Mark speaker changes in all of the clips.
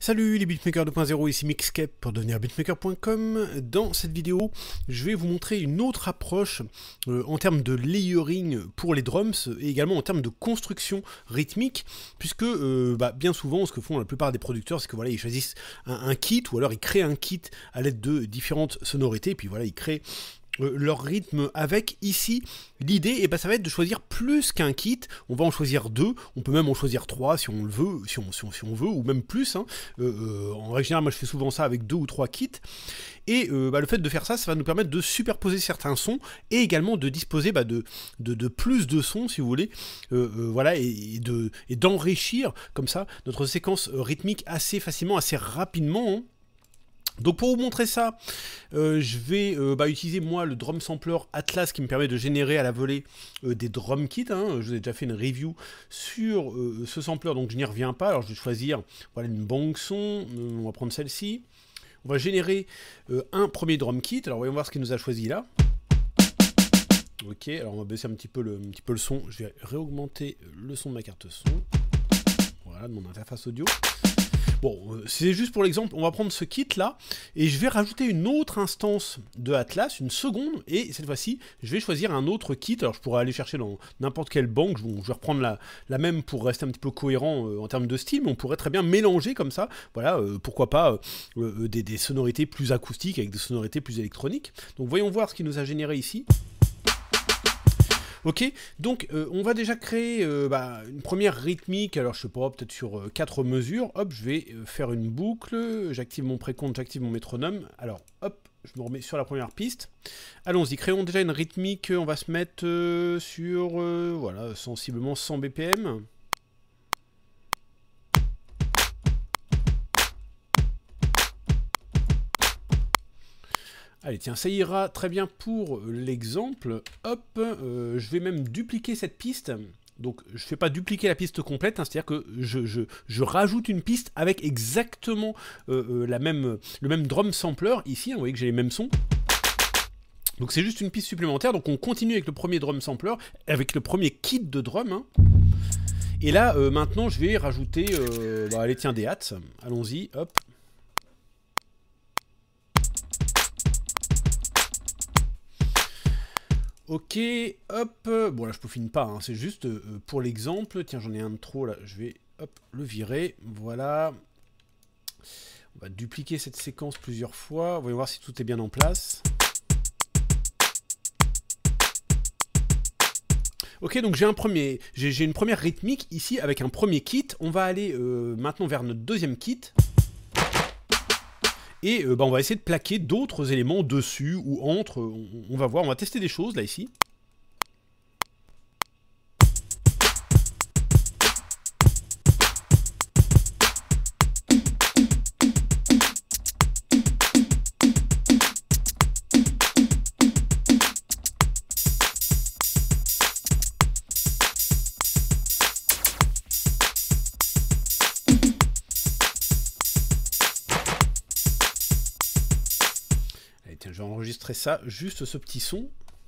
Speaker 1: Salut les beatmakers 2.0, ici Mixcape pour devenir beatmaker.com. Dans cette vidéo, je vais vous montrer une autre approche en termes de layering pour les drums et également en termes de construction rythmique, puisque bien souvent, ce que font la plupart des producteurs, c'est que voilà, ils choisissent un kit ou alors ils créent un kit à l'aide de différentes sonorités, et puis voilà, ils créent leur rythme avec. Ici l'idée ça va être de choisir plus qu'un kit. On va en choisir deux, on peut même en choisir trois si on le veut, si on veut, ou même plus hein. En règle générale, moi je fais souvent ça avec 2 ou 3 kits, et le fait de faire ça, ça va nous permettre de superposer certains sons et également de disposer de plus de sons si vous voulez, voilà, et d'enrichir comme ça notre séquence rythmique assez facilement, assez rapidement hein. Donc pour vous montrer ça, je vais utiliser moi le drum sampler Atlas qui me permet de générer à la volée des drum kits hein. Je vous ai déjà fait une review sur ce sampler, donc je n'y reviens pas. Alors je vais choisir voilà, une banque son, on va prendre celle-ci. On va générer un premier drum kit. Alors voyons voir ce qu'il nous a choisi là. Ok, alors on va baisser un petit peu le son. Je vais réaugmenter le son de ma carte son. Voilà, de mon interface audio. Bon, c'est juste pour l'exemple, on va prendre ce kit là, et je vais rajouter une autre instance de Atlas, une seconde, et cette fois-ci, je vais choisir un autre kit. Alors je pourrais aller chercher dans n'importe quelle banque, je vais reprendre la même pour rester un petit peu cohérent en termes de style, mais on pourrait très bien mélanger comme ça, voilà, pourquoi pas des sonorités plus acoustiques avec des sonorités plus électroniques. Donc voyons voir ce qu'il nous a généré ici. Ok, donc on va déjà créer une première rythmique. Alors je sais pas, peut-être sur 4 mesures. Hop, je vais faire une boucle, j'active mon précompte, j'active mon métronome. Alors hop, je me remets sur la première piste. Allons-y, créons déjà une rythmique, on va se mettre sur, voilà, sensiblement 100 BPM. Allez, tiens, ça ira très bien pour l'exemple. Hop, je vais même dupliquer cette piste. Donc, je ne fais pas dupliquer la piste complète, hein, c'est-à-dire que je rajoute une piste avec exactement le même drum sampler. Ici, hein, vous voyez que j'ai les mêmes sons. Donc, c'est juste une piste supplémentaire. Donc, on continue avec le premier drum sampler, avec le premier kit de drum. Hein. Et là, maintenant, je vais rajouter allez, tiens, des hats. Allons-y, hop. Ok, hop, bon là je peaufine pas, hein, c'est juste pour l'exemple. Tiens, j'en ai un de trop là, je vais hop, le virer, voilà. On va dupliquer cette séquence plusieurs fois, voyons voir si tout est bien en place. Ok, donc j'ai une première rythmique ici avec un premier kit. On va aller maintenant vers notre deuxième kit. Et on va essayer de plaquer d'autres éléments dessus ou entre, on va voir, on va tester des choses là ici. Je vais enregistrer ça, juste ce petit son.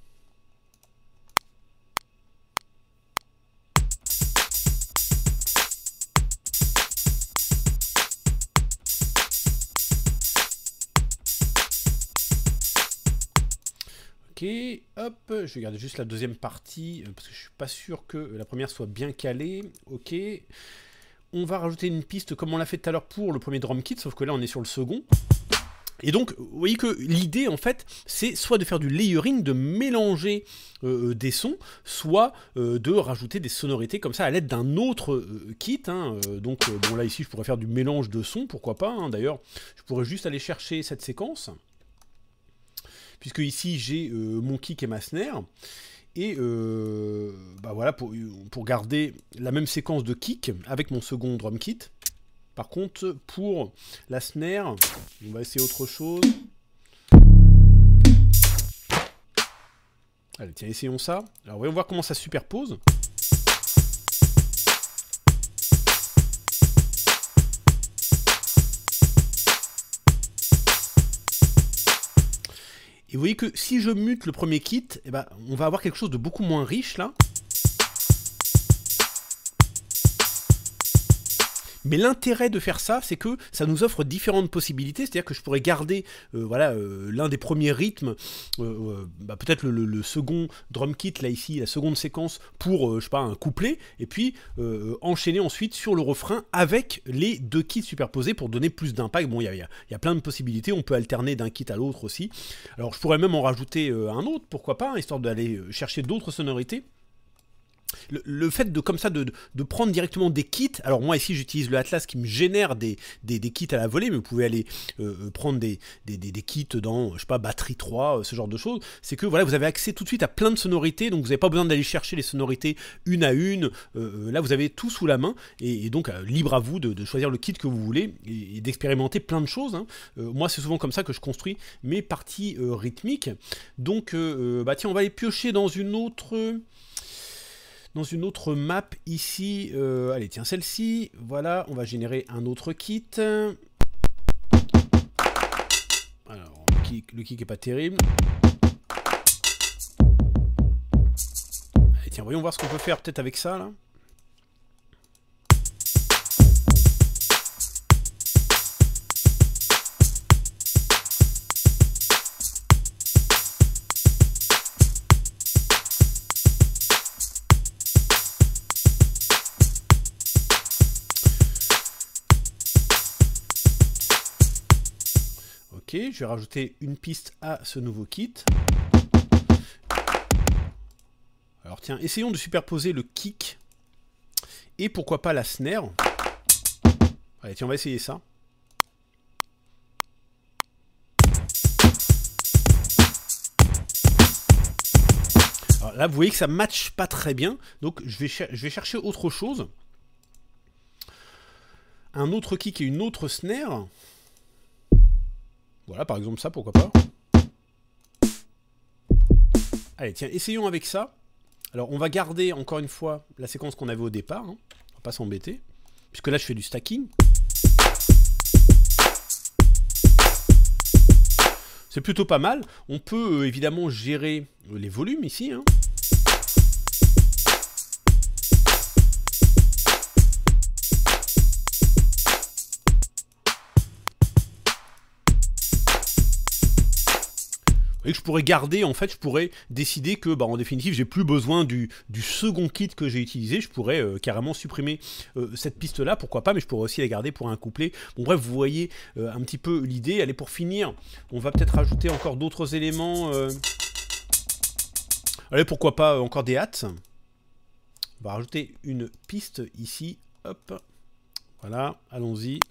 Speaker 1: Ok, hop, je vais garder juste la deuxième partie, parce que je suis pas sûr que la première soit bien calée. Ok, on va rajouter une piste comme on l'a fait tout à l'heure pour le premier drum kit, sauf que là on est sur le second. Et donc, vous voyez que l'idée, en fait, c'est soit de faire du layering, de mélanger des sons, soit de rajouter des sonorités comme ça à l'aide d'un autre kit. Hein. Donc, bon, là, ici, je pourrais faire du mélange de sons, pourquoi pas. Hein. D'ailleurs, je pourrais juste aller chercher cette séquence, puisque ici, j'ai mon kick et ma snare. Et voilà, pour garder la même séquence de kick avec mon second drum kit. Par contre, pour la snare, on va essayer autre chose. Allez, tiens, essayons ça. Alors, voyons voir comment ça se superpose. Et vous voyez que si je mute le premier kit, on va avoir quelque chose de beaucoup moins riche là. Mais l'intérêt de faire ça, c'est que ça nous offre différentes possibilités, c'est-à-dire que je pourrais garder voilà, l'un des premiers rythmes, peut-être le second drum kit, là ici, la seconde séquence pour, je sais pas, un couplet, et puis enchaîner ensuite sur le refrain avec les deux kits superposés pour donner plus d'impact. Bon, il y a plein de possibilités, on peut alterner d'un kit à l'autre aussi. Alors je pourrais même en rajouter un autre, pourquoi pas, hein, histoire d'aller chercher d'autres sonorités. Le fait comme ça de prendre directement des kits, alors moi ici j'utilise le Atlas qui me génère des kits à la volée, mais vous pouvez aller prendre des kits dans, je sais pas, batterie 3, ce genre de choses, c'est que voilà, vous avez accès tout de suite à plein de sonorités, donc vous n'avez pas besoin d'aller chercher les sonorités une à une, là vous avez tout sous la main, et donc libre à vous de choisir le kit que vous voulez, et d'expérimenter plein de choses, hein. Moi c'est souvent comme ça que je construis mes parties rythmiques, donc tiens, on va aller piocher dans une autre map ici, allez tiens celle-ci, voilà, on va générer un autre kit. Alors le kick est pas terrible. Allez tiens, voyons voir ce qu'on peut faire peut-être avec ça là. Ok, je vais rajouter une piste à ce nouveau kit. Alors tiens, essayons de superposer le kick et pourquoi pas la snare. Allez, tiens, on va essayer ça. Alors là, vous voyez que ça ne matche pas très bien, donc je vais chercher autre chose. Un autre kick et une autre snare. Voilà, par exemple ça, pourquoi pas. Allez, tiens, essayons avec ça. Alors, on va garder, encore une fois, la séquence qu'on avait au départ. Hein. On va pas s'embêter. Puisque là, je fais du stacking. C'est plutôt pas mal. On peut, évidemment, gérer les volumes ici, hein. Et que je pourrais garder, en fait, je pourrais décider que, en définitive, j'ai plus besoin du second kit que j'ai utilisé. Je pourrais carrément supprimer cette piste-là, pourquoi pas, mais je pourrais aussi la garder pour un couplet. Bon, bref, vous voyez un petit peu l'idée. Allez, pour finir, on va peut-être rajouter encore d'autres éléments. Allez, pourquoi pas encore des hats. On va rajouter une piste ici. Hop. Voilà, allons-y.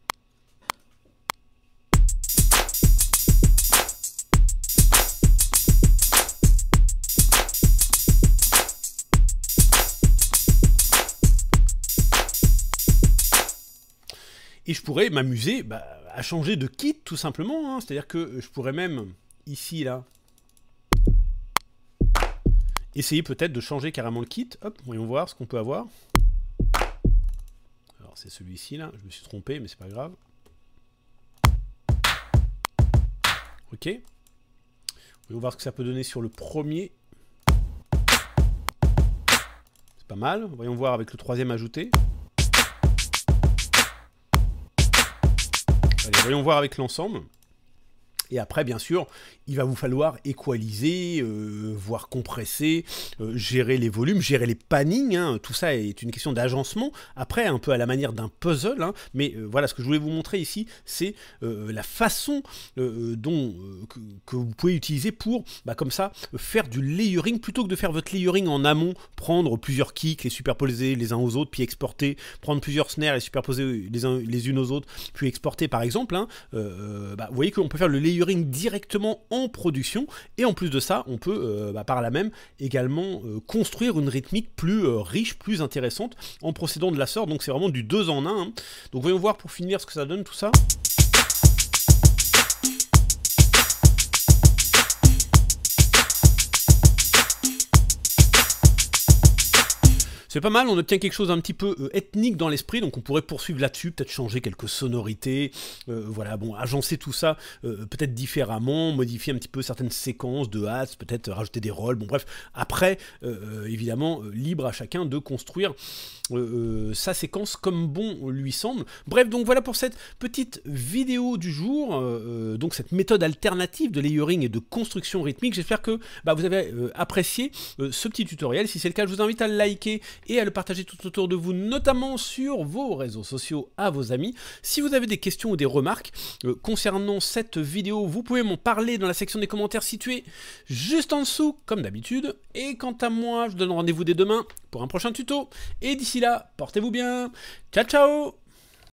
Speaker 1: Et je pourrais m'amuser à changer de kit tout simplement, hein. C'est-à-dire que je pourrais même, ici, là, essayer peut-être de changer carrément le kit. Hop, voyons voir ce qu'on peut avoir. Alors c'est celui-ci là, je me suis trompé, mais c'est pas grave. Ok. Voyons voir ce que ça peut donner sur le premier. C'est pas mal. Voyons voir avec le troisième ajouté. Allez, voyons voir avec l'ensemble. Et après, bien sûr, il va vous falloir équaliser, voire compresser, gérer les volumes, gérer les pannings, hein. Tout ça est une question d'agencement. Après, un peu à la manière d'un puzzle, hein. Mais voilà, ce que je voulais vous montrer ici, c'est la façon que vous pouvez utiliser pour, comme ça, faire du layering, plutôt que de faire votre layering en amont, prendre plusieurs kicks, les superposer les uns aux autres, puis exporter, prendre plusieurs snares, les superposer les unes aux autres, puis exporter par exemple, hein. Vous voyez qu'on peut faire le layering directement en production, et en plus de ça on peut par là même également construire une rythmique plus riche, plus intéressante en procédant de la sorte. Donc c'est vraiment du 2 en 1, hein. Donc voyons voir pour finir ce que ça donne tout ça. C'est pas mal, on obtient quelque chose un petit peu ethnique dans l'esprit, donc on pourrait poursuivre là-dessus, peut-être changer quelques sonorités, voilà, bon, agencer tout ça peut-être différemment, modifier un petit peu certaines séquences de hats, peut-être rajouter des rôles, bon bref, après, évidemment, libre à chacun de construire sa séquence comme bon lui semble. Bref, donc voilà pour cette petite vidéo du jour, donc cette méthode alternative de layering et de construction rythmique. J'espère que vous avez apprécié ce petit tutoriel. Si c'est le cas, je vous invite à le liker et à le partager tout autour de vous, notamment sur vos réseaux sociaux à vos amis. Si vous avez des questions ou des remarques concernant cette vidéo, vous pouvez m'en parler dans la section des commentaires située juste en dessous, comme d'habitude. Et quant à moi, je vous donne rendez-vous dès demain pour un prochain tuto. Et d'ici là, portez-vous bien. Ciao, ciao!